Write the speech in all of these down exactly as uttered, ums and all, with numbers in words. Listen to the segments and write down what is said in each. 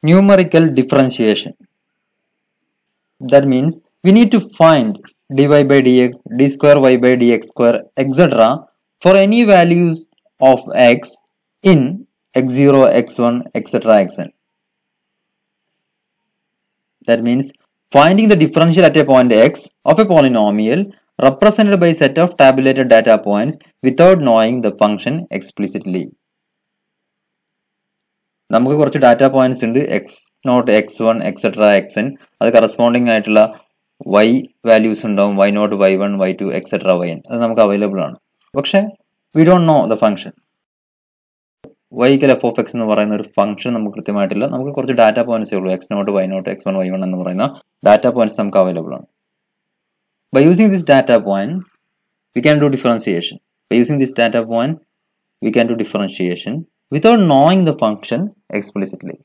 numerical differentiation. That means we need to find dy by dx, d square y by dx square, et cetera for any values of x in x zero, x one, et cetera xn. That means finding the differential at a point x of a polynomial represented by a set of tabulated data points without knowing the function explicitly. നമുക്ക് കുറച്ച് data points ഉണ്ട് x naught x one etcetera x n അത് corresponding ആയിട്ടുള്ള y values ഉണ്ടാവും y naught y one y two etcetera y n അത് നമുക്ക് available ആണ് പക്ഷെ we don't know the function വൈക്കൽ എഫ് ഓഫ് എക്സ് എന്ന് പറയുന്ന ഒരു ഫംഗ്ഷൻ നമുക്ക് കൃത്യമായിട്ടില്ല നമുക്ക് കുറച്ച് ഡാറ്റ പോയിന്റ്സേ ഉള്ളൂ x naught y naught x one y one എന്ന് പറയുന്ന ഡാറ്റ പോയിന്റ്സ് നമുക്ക് അവൈലബിൾ ആണ് by using this data point we can do differentiation by using this data point we can do differentiation without knowing the function explicitly.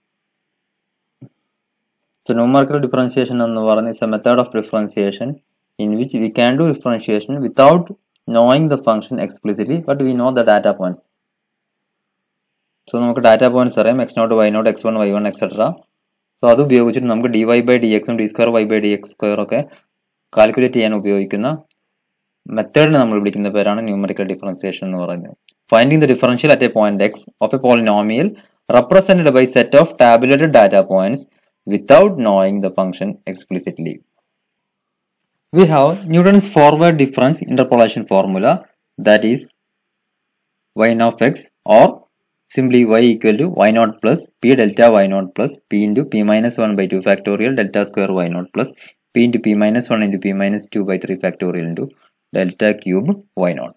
So numerical differentiation is a method of differentiation in which we can do differentiation without knowing the function explicitly, but we know the data points. So we data points are x zero, y zero, x one, y one, et cetera. So that ഉപയോഗിച്ചിട്ട് നമുക്ക് dy by dx and d square y by dx square ഒക്കെ calculate ചെയ്യാൻ ഉപയോഗിക്കുന്ന മെത്തേഡിനെ നമ്മൾ വിളിക്കുന്ന പേരാണ് numerical differentiation എന്ന് പറയുന്നത്. Finding the differential at a point x of a polynomial represented by a set of tabulated data points without knowing the function explicitly. We have Newton's forward difference interpolation formula, that is yn of x, or simply y equal to y naught plus p delta y naught plus p into p minus one by two factorial delta square y naught plus p into p minus one into p minus two by three factorial into delta cube y naught.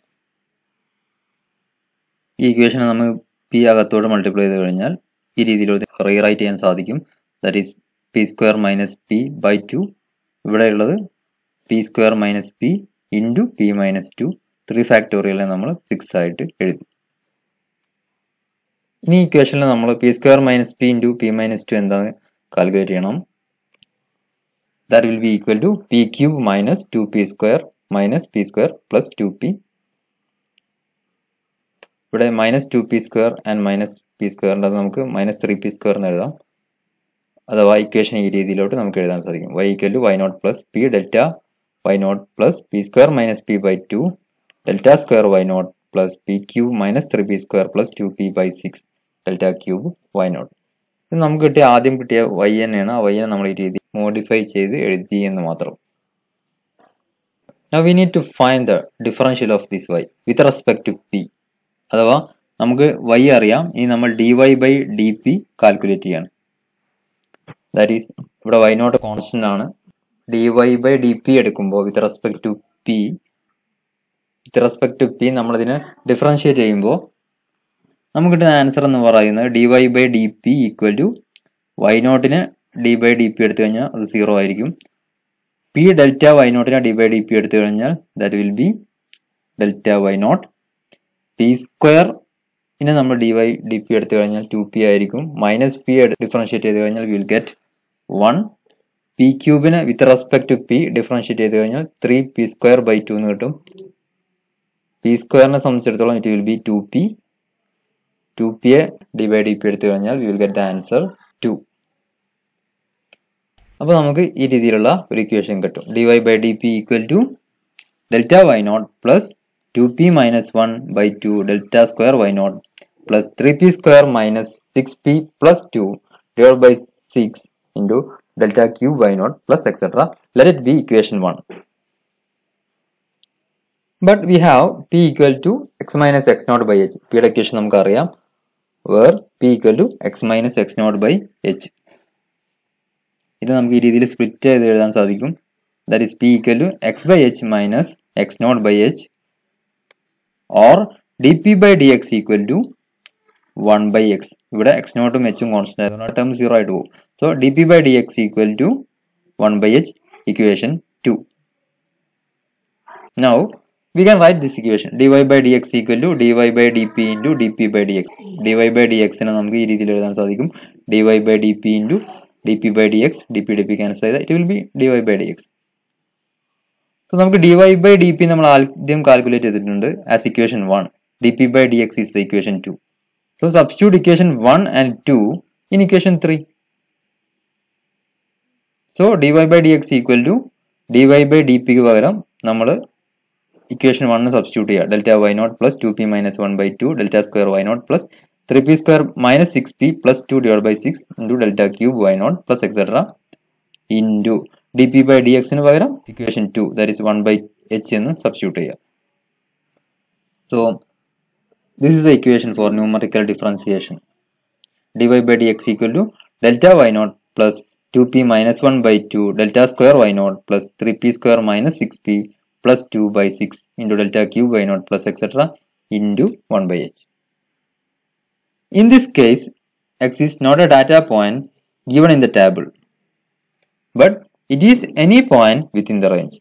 ഈ ഇക്വേഷനെ നമ്മൾ P അകത്തോട് multiply ചെയ്ത് കഴിഞ്ഞാൽ ഈ രീതിയിലൂടെ rewrite ചെയ്യാൻ സാധിക്കും. That is p square minus p by two. ഇവിടെയുള്ളത് p square minus p into p minus two three ഫാക്ടോറിയലിനെ നമ്മൾ സിക്സ് ആയിട്ട് എഴുതി. ഇനി ഇക്വേഷനിൽ നമ്മൾ p square minus p into p minus two എന്താണ് കാൽക്കുലേറ്റ് ചെയ്യണം. That will be equal to p cube minus two p square minus p square plus two p. ഇവിടെ minus two p square and minus p സ്ക്വയറിൻ്റെ അത് നമുക്ക് minus three p square എന്ന് എഴുതാം. അഥവാ equation ഈ രീതിയിലോട്ട് നമുക്ക് എഴുതാൻ സാധിക്കും. Y equal to y naught plus p delta y naught plus p square minus p by two delta square y naught plus p cube minus three p square plus two p by six delta cube y naught. ഇത് നമുക്ക് കിട്ടിയ ആദ്യം കിട്ടിയ Y തന്നെയാണ്. ആ വൈനെ നമ്മൾ ഈ രീതി മോഡിഫൈ ചെയ്ത് എഴുതി എന്ന് മാത്രം. Now we need to find the differential of this y with respect to p. അഥവാ നമുക്ക് y അറിയാം, ഇനി നമ്മൾ dy by d p calculate ചെയ്യാണ്. ദാറ്റ് ഈസ് ഇവിടെ y നോട്ട് കോൺസ്റ്റന്റ് ആണ്. dy ബൈ ഡി പി എടുക്കുമ്പോൾ with respect to p with respect to p നമ്മളിതിനെ ഡിഫറൻഷിയേറ്റ് ചെയ്യുമ്പോൾ നമുക്ക് കിട്ടുന്ന ആൻസർ എന്ന് പറയുന്നത് dy by d p equal to y നോട്ടിന് d ബൈ ഡി പി എടുത്തു കഴിഞ്ഞാൽ അത് സീറോ ആയിരിക്കും. p ഡെൽറ്റ y നോട്ടിന് d ബൈ ഡി പി എടുത്തു കഴിഞ്ഞാൽ that will be delta y not. P square ഇനി നമ്മൾ ഡി വൈ ഡി പി എടുത്തു കഴിഞ്ഞാൽ ടു പി ആയിരിക്കും. മൈനസ് പി ഡിഫറൻഷിയേറ്റ് ചെയ്ത് കഴിഞ്ഞാൽ വിൽ ഗെറ്റ് വൺ. പി ക്യൂബിനെ with respect to p differentiate ചെയ്ത് കഴിഞ്ഞാൽ three p square by two എന്ന് കിട്ടും. പി സ്ക്വയറിനെ സംബന്ധിച്ചിടത്തോളം it will be two p. Two പിയെ ഡി ബൈ ഡി പി എടുത്തു കഴിഞ്ഞാൽ we will get the answer two. അപ്പോൾ നമുക്ക് ഈ രീതിയിലുള്ള ഒരു ഇക്വേഷൻ കിട്ടും. D y by d p equal to delta y naught plus two p minus one by two delta square y naught plus three p square minus six p plus two divide by six into delta cube y naught plus etcetera. Let it be equation one. But we have p equal to x minus x naught by h. പിയുടെ equation നമുക്ക് അറിയാം. Where p equal to x minus x naught by h. ഇത് നമുക്ക് ഈ രീതിയിൽ split ചെയ്ത് എഴുതാൻ സാധിക്കും. That is p equal to x by h minus x naught by h, or dp by dx equal to one by x. ഇവിടെ x നോട്ടും h ഉം കോൺസ്റ്റന്റ് ആയതുകൊണ്ട് ടേം സീറോ ആയിട്ട് പോകും. So dp by dx equal to one by h, equation two. Now we can write this equation. dy by dx equal to dy by dp into dp by dx. dy by dx നെ നമുക്ക് ഈ രീതിയിൽ എഴുതാൻ സാധിക്കും. dy by dp into dp by dx. dp dp cancel ചെയ്താൽ it will be dy by dx. So നമുക്ക് dy by dp നമ്മൾ ആദ്യം കാൽക്കുലേറ്റ് ചെയ്തിട്ടുണ്ട് as equation one. dp by dx is the equation two. So substitute equation one and two in equation three. So dy by dx equal to dy by dp ക്ക് പകരം നമ്മൾ equation one substitute ചെയ്യുക. Delta y naught plus two p minus one by two delta square y naught plus three p square minus six p plus two divide by six into delta cube y naught plus etcetera into d p by d എക്സിന് പകരം equation two that is one by h എന്ന് substitute ചെയ്യുക. So this is the equation for numerical differentiation. dy by dx equal to delta y naught plus two p minus one by two delta square y naught plus three p square minus six p plus two by six into delta cube y naught plus etc into one by h. In this case, x is not a data point given in the table, but it is any point within the range.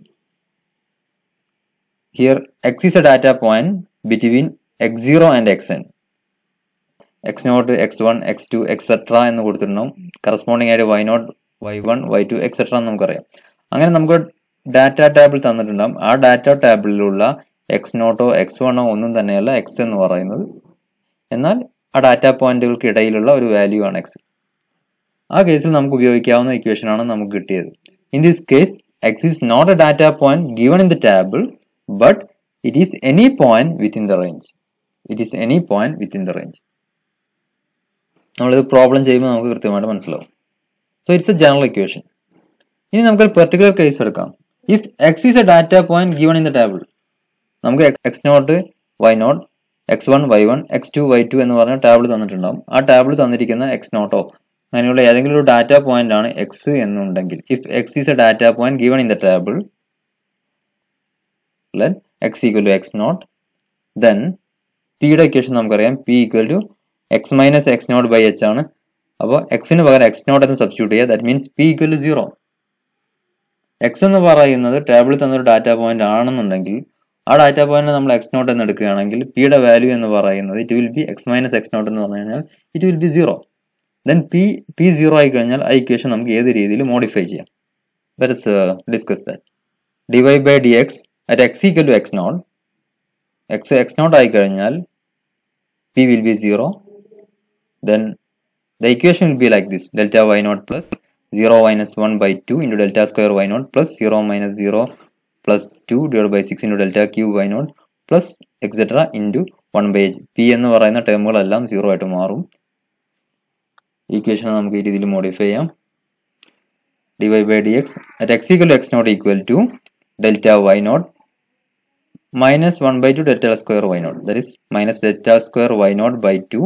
Here x is a data point between x zero and xn. x naught, x one, x two, et cetera എന്ന് കൊടുത്തിട്ടുണ്ടാവും. Corresponding ആയിട്ട് y naught, y one, y two, et cetera എന്ന് നമുക്കറിയാം. അങ്ങനെ നമുക്ക് data table തന്നിട്ടുണ്ടാവും. ആ data ടേബിളിലുള്ള എക്സ് നോട്ടോ എക്സ് വണ്ണോ ഒന്നും തന്നെയല്ല എക്സ് എന്ന് പറയുന്നത്. എന്നാൽ ആ ഡാറ്റ പോയിന്റുകൾക്ക് ഇടയിലുള്ള ഒരു വാല്യൂ ആണ് എക്സ്. ആ കേസിൽ നമുക്ക് ഉപയോഗിക്കാവുന്ന ഇക്വേഷൻ ആണ് നമുക്ക് കിട്ടിയത്. In this case x is not a data point given in the table, but it is any point within the range. It is any point within the range. നമ്മളിത് problem ചെയ്യുമ്പോൾ നമുക്ക് കൃത്യമായിട്ട് മനസ്സിലാവും. So it's a general equation. ഇനി നമുക്ക് particular case എടുക്കാം. If x is a data point given in the table, നമുക്ക് x naught, y naught, x one, y one, x two, Y to എന്ന് പറഞ്ഞ ടേബിൾ തന്നിട്ടുണ്ടാവും. ആ ടേബിൾ തന്നിരിക്കുന്ന X നോട്ടോ അങ്ങനെയുള്ള ഏതെങ്കിലും ഒരു ഡാറ്റ പോയിന്റ് ആണ് എക്സ് എന്നുണ്ടെങ്കിൽ, if x is a data point given in the table, let x equal to x naught, then പിയുടെ ഇക്വേഷൻ നമുക്കറിയാം, p equal to x minus x naught by h ആണ്. അപ്പോൾ എക്സിന് പകരം എക്സ് നോട്ട് എന്ന് substitute ചെയ്യുക. That means p equal to zero. X എന്ന് പറയുന്നത് ടേബിളിൽ തന്നൊരു ഡാറ്റ പോയിന്റ് ആണെന്നുണ്ടെങ്കിൽ ആ ഡാറ്റ പോയിന്റ് നമ്മൾ എക്സ് നോട്ട് എന്ന് എടുക്കുകയാണെങ്കിൽ പിയുടെ വാല്യൂ എന്ന് പറയുന്നത് it will be x minus x naught എന്ന് പറഞ്ഞു കഴിഞ്ഞാൽ it will be zero. Then p p zero ആയി കഴിഞ്ഞാൽ ആ ഇക്വേഷൻ നമുക്ക് ഏത് രീതിയിൽ മോഡിഫൈ ചെയ്യാം. Let us discuss that. dy by dx at x equal to x naught, x x naught ആയി കഴിഞ്ഞാൽ p will be zero. Then the equation will be like this: delta y naught plus zero minus one by two into delta square y naught plus zero minus zero plus two divided by six into delta cube y naught plus etc into one by h. p എന്ന് പറയുന്ന ടേമുകളെല്ലാം zero ആയിട്ട് മാറും. Equation നമുക്ക് ഈ രീതിയിൽ modify ചെയ്യാം. dy by dx at x equal to x naught equal to delta y naught minus one by two delta square y naught, that is minus delta square y naught by two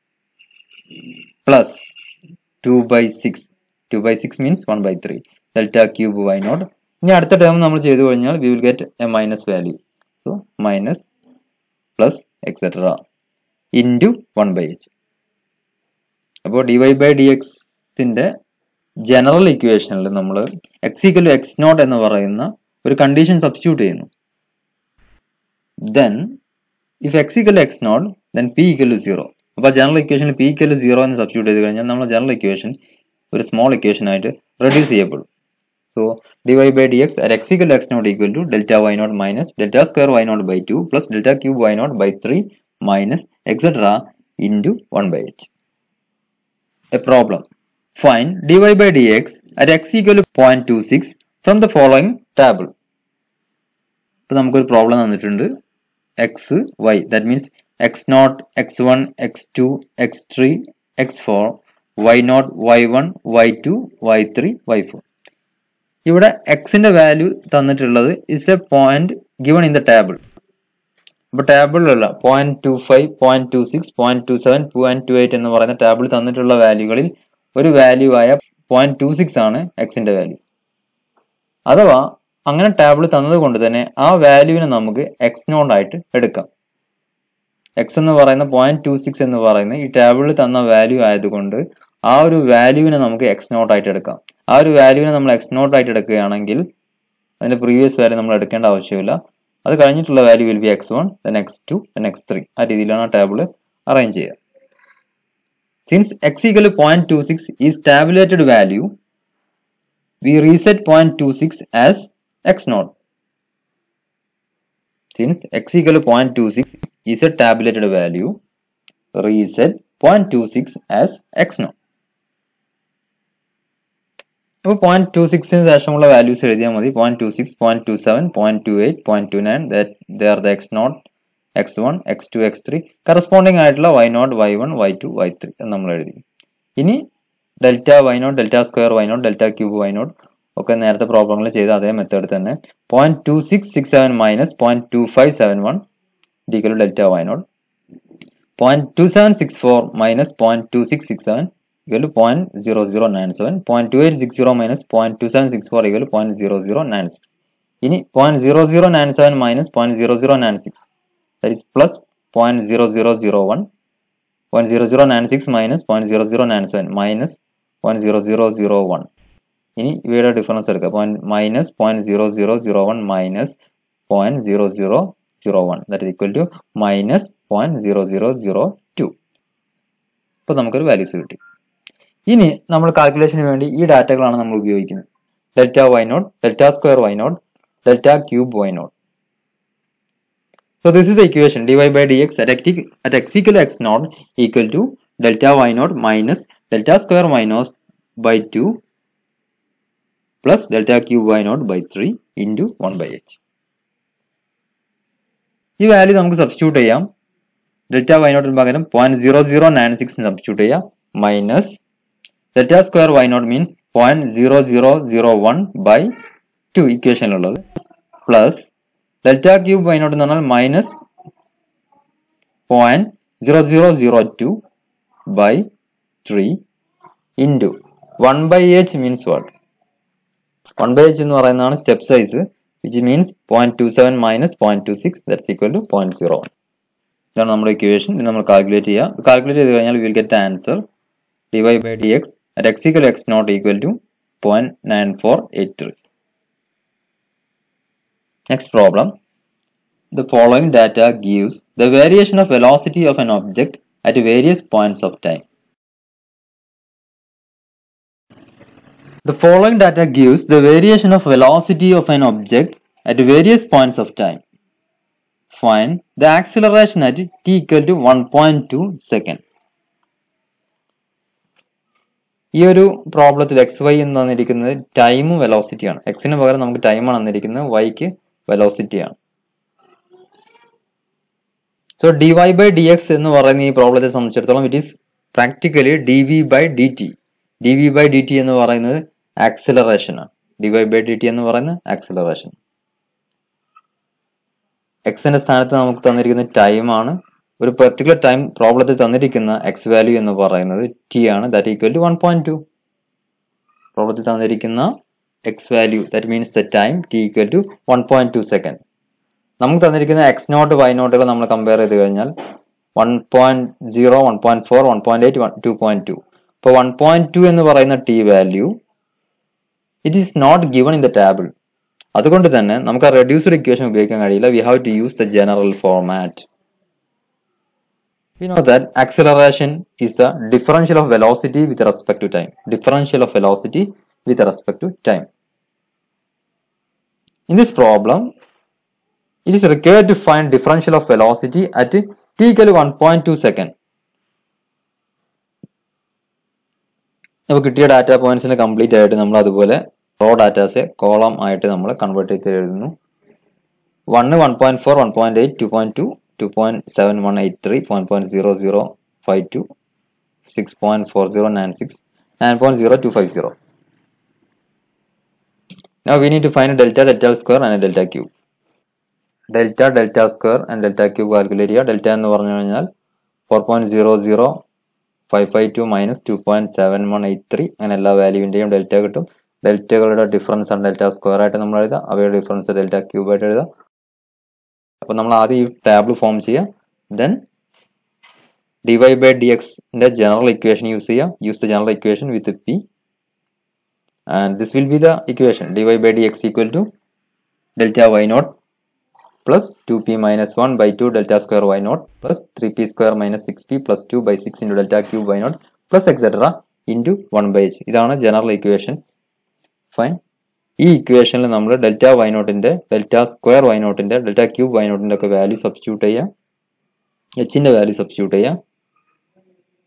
plus two by six. two by six means one by three delta cube y naught. ഇനി അടുത്ത term നമ്മൾ ചെയ്തു കഴിഞ്ഞാൽ we will get a minus value. So minus plus etc into one by h. അപ്പോൾ dy by dx ന്റെ general ഇക്വേഷനിൽ നമ്മൾ x equal to x naught എന്ന് പറയുന്ന ഒരു കണ്ടീഷൻ സബ്സ്റ്റിറ്റ്യൂട്ട് ചെയ്യുന്നു. Then if x equal to x naught, then p equal to zero. അപ്പോൾ general ഇക്വേഷനിൽ p equal to zero എന്ന് സബ്സ്റ്റിറ്റ്യൂട്ട് ചെയ്ത് കഴിഞ്ഞാൽ നമ്മൾ ജനറൽ ഇക്വേഷൻ ഒരു സ്മോൾ ഇക്വേഷൻ ആയിട്ട് റെഡ്യൂസ് ചെയ്യപ്പെടും. So dy by dx at x equal to x naught equal to delta y naught minus delta square y naught by two plus delta cube y naught by three minus etc into one by h. A problem. Find dy by dx at x equal to zero point two six from the following table. ഇപ്പോൾ നമുക്കൊരു problem തന്നിട്ടുണ്ട്. X y, that means x naught, x one, x two, x three, x four, y naught, y one, y two, y three, y four. ഇവിടെ എക്സിന്റെ value തന്നിട്ടുള്ളത് is a point given in the table. അപ്പോൾ ടേബിളിലുള്ള point two five, point two six, point two seven, point two eight എന്ന് പറയുന്ന table തന്നിട്ടുള്ള വാല്യൂകളിൽ ഒരു value ആയ പോയിന്റ് ടു സിക്സ് ആണ് എക്സിന്റെ വാല്യൂ. അഥവാ അങ്ങനെ ടേബിൾ തന്നത് കൊണ്ട് തന്നെ ആ വാല്യൂവിനെ നമുക്ക് എക്സ് നോട്ട് ആയിട്ട് എടുക്കാം. എക്സ് എന്ന് പറയുന്ന പോയിന്റ് ടു സിക്സ് എന്ന് പറയുന്ന ഈ ടേബിളിൽ തന്ന വാല്യൂ ആയതുകൊണ്ട് ആ ഒരു വാല്യൂവിനെ നമുക്ക് എക്സ് നോട്ട് ആയിട്ട് എടുക്കാം. ആ ഒരു വാല്യൂവിനെ നമ്മൾ എക്സ് നോട്ട് ആയിട്ട് എടുക്കുകയാണെങ്കിൽ അതിന്റെ പ്രീവിയസ് വാല്യൂ നമ്മൾ എടുക്കേണ്ട ആവശ്യമില്ല. അത് കഴിഞ്ഞിട്ടുള്ള value will be x one, then x two, then x three. ആ രീതിയിലാണ് ആ ടേബിൾ അറേഞ്ച് ചെയ്യുക. Since x equal to point two six is tabulated value, we reset zero point two six as x naught. Since x equal to zero point two six is a tabulated value, reset zero point two six as x naught. അപ്പോൾ point two സിക്സിന് ശേഷമുള്ള values എഴുതിയാൽ മതി. Point two six, point two seven, point two eight, point two nine, they are the x naught, x one, x two, x three, corresponding ആയിട്ടുള്ള y naught, y one, y two, y three എന്ന് നമ്മൾ എഴുതി. ഇനി delta y naught, delta square y naught, delta cube y naught ഒക്കെ നേരത്തെ പ്രോബ്ലങ്ങളിൽ ചെയ്ത അതേ മെത്തേഡ് തന്നെ. Point two six six seven minus point two five seven one equal to delta y naught. Point two seven six four minus point two six six seven equal to zero point zero zero nine seven. point two eight six zero minus zero point two seven six four equal to zero point zero zero nine six. ഇനി zero point zero zero nine seven minus zero point zero zero nine six, that is plus zero point zero zero zero one. zero point zero zero nine six minus zero point zero zero nine seven minus zero point zero zero zero one. ഇനി ഇവയുടെ difference എടുക്കുക. Point minus point zero zero zero one minus point zero zero zero one, that is equal to minus point zero zero zero two. അപ്പോൾ നമുക്കൊരു values കിട്ടി. ഇനി നമ്മൾ കാൽക്കുലേഷന് വേണ്ടി ഈ ഡാറ്റകളാണ് നമ്മൾ ഉപയോഗിക്കുന്നത്. Delta y naught, delta square y naught, delta cube y naught. So this is the equation dy by dx at x, at x equal to x naught equal to delta y naught minus delta square y naught by two plus delta cube y naught by three into one by h. ഈ value നമുക്ക് substitute ചെയ്യാം. Delta y നോട്ടിന് പകരം point zero zero nine six substitute ചെയ്യാം. Minus delta square y naught means point zero zero zero one by two ഇക്വേഷനിലുള്ളത് plus delta cube y naught എന്ന് പറഞ്ഞാൽ minus point zero zero zero two by three into one by h means what? One by h എന്ന് പറയുന്നതാണ് step size, which means point two seven minus point two six, that's equal to point zero one. ഇതാണ് നമ്മുടെ equation. ഇത് നമ്മൾ calculate ചെയ്യുക. Calculate ചെയ്ത് കഴിഞ്ഞാൽ will get answer dy by dx at x equal to x naught equal to zero point nine four eight three. Next problem. The following data gives the variation of velocity of an object at various points of time. The following data gives the variation of velocity of an object at various points of time. Find the acceleration at t equal to one point two second. ഈ ഒരു പ്രോബ്ലത്തിൽ X Y എന്ന് തന്നിരിക്കുന്നത് ടൈമും വെലോസിറ്റിയാണ്. എക്സിന് പകരം നമുക്ക് ടൈമാണ് തന്നിരിക്കുന്നത്, വൈക്ക് വെലോസിറ്റിയാണ്. So d y by d x എന്ന് പറയുന്ന ഈ പ്രോബ്ലത്തെ സംബന്ധിച്ചിടത്തോളം it is practically d v by d t. D v by d t എന്ന് പറയുന്നത് ആക്സിലറേഷൻ ആണ്. D y by d t എന്ന് പറയുന്നത് ആക്സിലറേഷൻ. എക്സിന്റെ സ്ഥാനത്ത് നമുക്ക് തന്നിരിക്കുന്ന ടൈമാണ്. ഒരു പെർട്ടിക്കുലർ ടൈം പ്രോബ്ലത്തിൽ തന്നിരിക്കുന്ന എക്സ് വാല്യൂ എന്ന് പറയുന്നത് ടി ആണ്, that equal to one point two. പ്രോബ്ലത്തിൽ തന്നിരിക്കുന്ന x value that means the time t equal to one point two second. നമുക്ക് തന്നിരിക്കുന്ന എക്സ് നോട്ട് വൈ നോട്ടുകൾ നമ്മൾ കമ്പയർ ചെയ്ത് കഴിഞ്ഞാൽ one point zero, one point four, one point eight, one two point two. ഇപ്പോൾ one point two എന്ന് പറയുന്ന t value it is not given in the table. അതുകൊണ്ട് തന്നെ നമുക്ക് ആ റെഡ്യൂസ്ഡ് ഇക്വേഷൻ ഉപയോഗിക്കാൻ കഴിയില്ല. We have to use the general format. We know that acceleration is the differential of velocity with respect to time. Differential of velocity with respect to time. In this problem, it is required to find differential of velocity at t equal to one point two second. നമുക്ക് കിട്ടിയ data പോയിന്റ്സിന് complete ആയിട്ട് നമ്മൾ അതുപോലെ raw datas column ആയിട്ട് നമ്മൾ convert ചെയ്ത് എഴുതുന്നു. One one point four, one point eight, two point two, two point seven one eight three, one point zero zero five two, six point four zero nine six, nine point zero two five zero. Now we need to find a delta, delta square and a delta cube. Delta, delta square and delta cube calculate ചെയ്യുക. Delta എന്ന് പറഞ്ഞു കഴിഞ്ഞാൽ four point zero zero five five two minus two point seven one eight three, അങ്ങനെ എല്ലാ വാല്യൂവിൻ്റെയും delta കിട്ടും. ഡെൽറ്റകളുടെ difference ആണ് ഡെൽറ്റ സ്ക്വയർ ആയിട്ട് നമ്മൾ എഴുതാം, അവയുടെ ഡിഫറൻസ് ഡെൽറ്റ ക്യൂബ് ആയിട്ട് എഴുതാം. അപ്പോൾ നമ്മൾ ആദ്യം ഈ ടാബിൾ ഫോം ചെയ്യുക. Then d y by d എക്സിന്റെ ജനറൽ ഇക്വേഷൻ യൂസ് ചെയ്യുക. Use the general equation with p and this will be the equation d y by d x equal to delta y naught plus two p minus one by two delta square y naught plus three p square minus six p plus two by six into delta cube y naught plus etcetera into one by h. ഇതാണ് general equation. Fine. ഈ ഇക്വേഷനിൽ നമ്മൾ delta y നോട്ടിന്റെ, delta square y നോട്ടിന്റെ, delta cube y നോട്ടിന്റെ ഒക്കെ value substitute ചെയ്യാം. എച്ചിന്റെ വാല്യൂ സബ്സ്റ്റിറ്റ്യൂട്ട് ചെയ്യാം.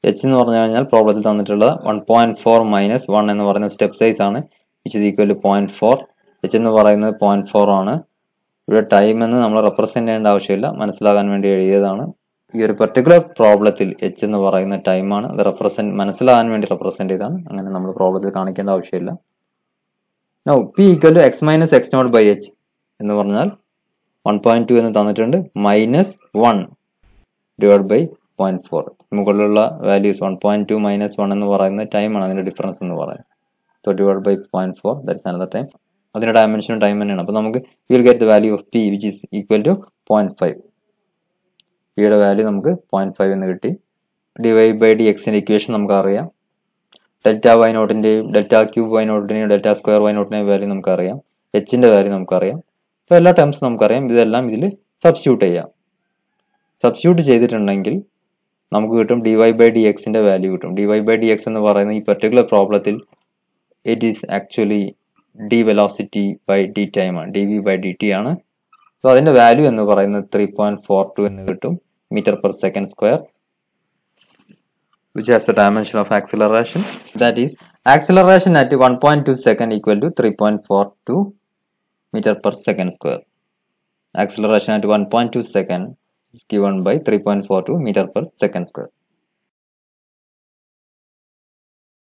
എച്ച് എന്ന് പറഞ്ഞു കഴിഞ്ഞാൽ പ്രോബ്ലത്തിൽ തന്നിട്ടുള്ളത് one point four minus one എന്ന് പറയുന്ന സ്റ്റെപ്പ് സൈസ് ആണ്, which is equal to point four. H എന്ന് പറയുന്നത് പോയിന്റ് ഫോർ ആണ്. ഇവിടെ ടൈം എന്ന് നമ്മൾ റെപ്രസെന്റ് ചെയ്യേണ്ട ആവശ്യമില്ല, മനസ്സിലാകാൻ വേണ്ടി എഴുതിയതാണ്. ഈ ഒരു പെർട്ടിക്കുലർ പ്രോബ്ലത്തിൽ എച്ച് എന്ന് പറയുന്ന ടൈമാണ്, അത് റെപ്രസെന്റ് മനസ്സിലാകാൻ വേണ്ടി റെപ്രസെന്റ് ചെയ്താണ്, അങ്ങനെ നമ്മൾ പ്രോബ്ലത്തിൽ കാണിക്കേണ്ട ആവശ്യമില്ല. Now p equal to x minus x naught by h എന്ന് പറഞ്ഞാൽ വൺ പോയിന്റ് ടു എന്ന് തന്നിട്ടുണ്ട്, minus one divide by point four. മുകളിലുള്ള values one point two minus one എന്ന് പറയുന്ന ടൈമാണ് അതിന്റെ ഡിഫറൻസ് എന്ന് പറയുന്നത്. So divide by point four, that's another time. അതിന്റെ ഡയമെൻഷനും ടൈം തന്നെയാണ്. അപ്പോൾ നമുക്ക് will get the value of p which is equal to point five. പിയുടെ വാല്യൂ നമുക്ക് പോയിന്റ് ഫൈവ് എന്ന് കിട്ടി. ഡി വൈ ബൈ ഡി എക്സിന്റെ ഇക്വേഷൻ നമുക്ക് അറിയാം. ഡെൽറ്റ വൈ നോട്ടിന്റെയും ഡെൽറ്റ ക്യൂബ് വൈ നോട്ടിന്റെയും ഡെൽറ്റ സ്ക്വയർ വൈ നോട്ടിന്റെയും വാല്യൂ നമുക്കറിയാം. എച്ചിന്റെ വാല്യൂ നമുക്കറിയാം. അപ്പോൾ എല്ലാ ടേംസും നമുക്കറിയാം. ഇതെല്ലാം ഇതിൽ സബ്സ്റ്റിറ്റ്യൂട്ട് ചെയ്യാം. സബ്സ്റ്റിറ്റ്യൂട്ട് ചെയ്തിട്ടുണ്ടെങ്കിൽ നമുക്ക് കിട്ടും ഡി വൈ ബൈ ഡി എക്സിന്റെ വാല്യൂ കിട്ടും. D y by d x എന്ന് പറയുന്ന ഈ പെർട്ടിക്കുലർ പ്രോബ്ലത്തിൽ it is actually d velocity by d time ആണ്, d v by d t ആണ്. സോ അതിന്റെ വാല്യൂ എന്ന് പറയുന്നത് ത്രീ പോയിന്റ് ഫോർ ടു എന്ന് കിട്ടും metre per second square, which has the dimension of acceleration, that is acceleration at one point two second equal to three point four two meter per second square. Acceleration at one point two second is given by three point four two meter per second square.